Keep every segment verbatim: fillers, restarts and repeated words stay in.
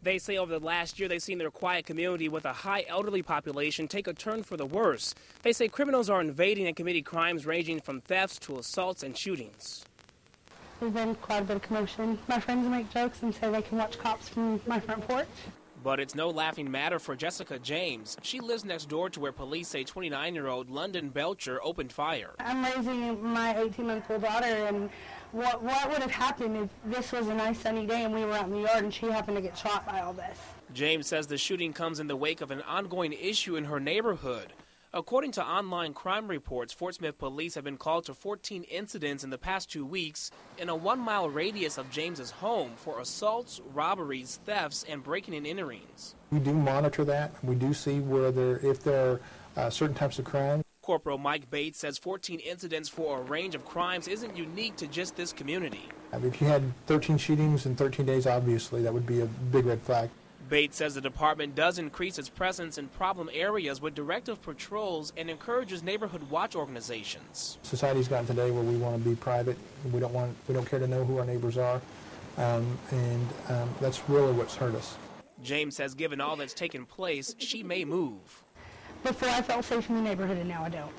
They say over the last year they've seen their quiet community with a high elderly population take a turn for the worse. They say criminals are invading and committing crimes ranging from thefts to assaults and shootings. There's been quite a bit of commotion. My friends make jokes and say they can watch cops from my front porch. But it's no laughing matter for Jessica James. She lives next door to where police say twenty-nine-year-old London Belcher opened fire. I'm raising my eighteen-month-old daughter, and what, what would have happened if this was a nice sunny day and we were out in the yard and she happened to get shot by all this? James says the shooting comes in the wake of an ongoing issue in her neighborhood. According to online crime reports, Fort Smith police have been called to fourteen incidents in the past two weeks in a one-mile radius of James's home for assaults, robberies, thefts, and breaking and enterings. We do monitor that. We do see where there, if there are uh, certain types of crime. Corporal Mike Bates says fourteen incidents for a range of crimes isn't unique to just this community. If you had thirteen shootings in thirteen days, obviously that would be a big red flag. Bates says the department does increase its presence in problem areas with directive patrols and encourages neighborhood watch organizations. Society's gotten today where we want to be private. We don't want, we don't care to know who our neighbors are, um, and um, that's really what's hurt us. James says given all that's taken place, she may move. Before I felt safe in the neighborhood, and now I don't.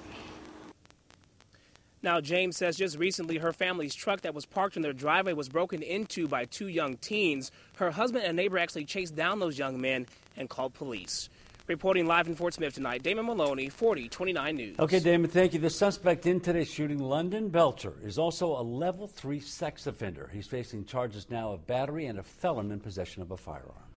Now, James says just recently her family's truck that was parked in their driveway was broken into by two young teens. Her husband and neighbor actually chased down those young men and called police. Reporting live in Fort Smith tonight, Damon Maloney, forty twenty-nine News. Okay, Damon, thank you. The suspect in today's shooting, London Belcher, is also a level three sex offender. He's facing charges now of battery and a felon in possession of a firearm.